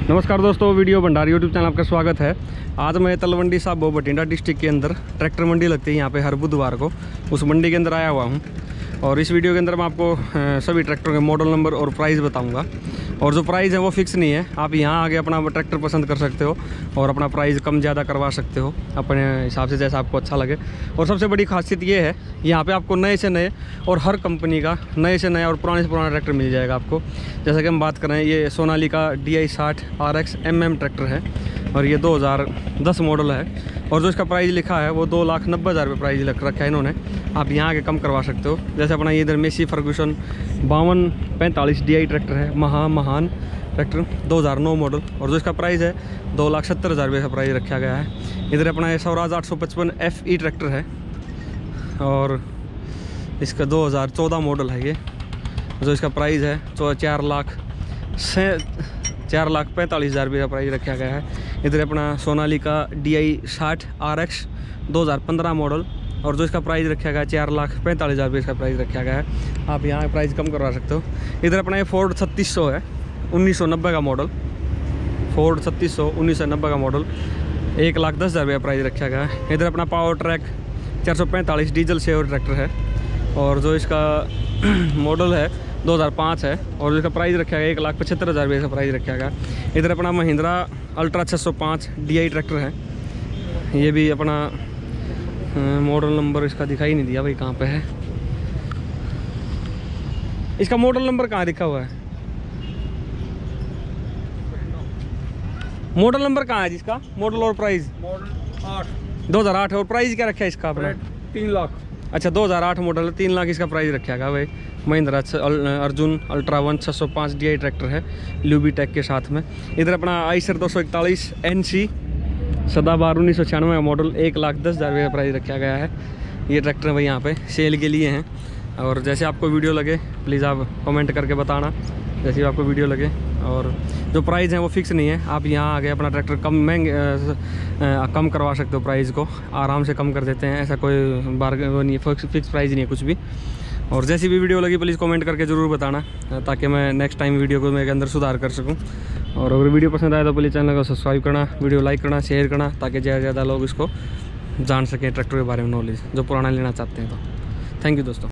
नमस्कार दोस्तों, वीडियो भंडार यूट्यूब चैनल आपका स्वागत है। आज मैं तलवंडी साबो बठिंडा डिस्ट्रिक्ट के अंदर ट्रैक्टर मंडी लगती है यहाँ पे हर बुधवार को, उस मंडी के अंदर आया हुआ हूँ। और इस वीडियो के अंदर मैं आपको सभी ट्रैक्टरों के मॉडल नंबर और प्राइस बताऊँगा। और जो प्राइस है वो फिक्स नहीं है, आप यहाँ आके अपना ट्रैक्टर पसंद कर सकते हो और अपना प्राइस कम ज़्यादा करवा सकते हो अपने हिसाब से, जैसा आपको अच्छा लगे। और सबसे बड़ी खासियत ये है, यहाँ पे आपको नए से नए और हर कंपनी का नए से नया और पुराने से पुराना ट्रैक्टर मिल जाएगा आपको। जैसा कि हम बात करें, ये Sonalika DI 60 RX MM tractor है और ये 2010 मॉडल है। और जो इसका प्राइस लिखा है वो 2,90,000 रुपये प्राइस लिख रखा है इन्होंने। आप यहाँ आके कम करवा सकते हो। जैसे अपना ये इधर मेसी ferguson 5245 DI ट्रैक्टर है, महान ट्रैक्टर 2009 मॉडल, और जो इसका प्राइस है 2,70,000 रुपये का प्राइस रखा गया है। इधर अपना ये स्वराज 855 FE ट्रैक्टर है और इसका 2014 मॉडल है ये। जो इसका प्राइस है तो 4,45,000 रुपये का प्राइस रखा गया है। इधर अपना सोनालिका DI 60 RX 2015 मॉडल, और जो इसका प्राइस रखा गया है 4,45,000 रुपये इसका प्राइस रखा गया है। आप यहाँ प्राइस कम करवा सकते हो। इधर अपना ये फोर्ड 3600 है, 1990 का मॉडल। फोर्ड 3600 1990 का मॉडल, 1,10,000 रुपये प्राइस रखा गया है। इधर अपना पावर ट्रैक 445 डीजल शेवर ट्रैक्टर है और जो इसका मॉडल है 2005 है, और इसका प्राइस रखा गया 1,75,000 रुपये का प्राइस रखा गया। इधर अपना महिंद्रा अल्ट्रा 605 DI ट्रैक्टर है। ये भी अपना मॉडल नंबर इसका दिखाई नहीं दिया भाई, कहाँ पे है इसका मॉडल नंबर, कहाँ लिखा हुआ है मॉडल नंबर, कहाँ है जिसका मॉडल और प्राइस? मॉडल 8 2008 है। और प्राइस क्या रखा है इसका अपना? 3 लाख। अच्छा, 2008 मॉडल है, 3 लाख इसका प्राइस रखा गया भाई। Mahindra Arjun ultra 1 605 DI tractor है ल्यूबी टैग के साथ में। इधर अपना आइसर 241 NC सदाबहार 1996 का मॉडल, 1,10,000 रुपये का प्राइस रखा गया है। ये ट्रैक्टर भाई यहाँ पे सेल के लिए हैं। और जैसे आपको वीडियो लगे प्लीज़ आप कमेंट करके बताना, जैसे आपको वीडियो लगे। और जो प्राइस है वो फिक्स नहीं है, आप यहाँ आके अपना ट्रैक्टर कम करवा सकते हो। प्राइस को आराम से कम कर देते हैं, ऐसा कोई वो नहीं है, फिक्स प्राइस नहीं है कुछ भी। और जैसी भी वीडियो लगी प्लीज़ कमेंट करके ज़रूर बताना, ताकि मैं नेक्स्ट टाइम वीडियो को मेरे अंदर सुधार कर सकूं। और अगर वीडियो पसंद आए तो प्लीज़ चैनल को सब्सक्राइब करना, वीडियो लाइक करना, शेयर करना, ताकि ज़्यादा से ज़्यादा लोग इसको जान सकें, ट्रैक्टर के बारे में नॉलेज जो पुराना लेना चाहते हैं। तो थैंक यू दोस्तों।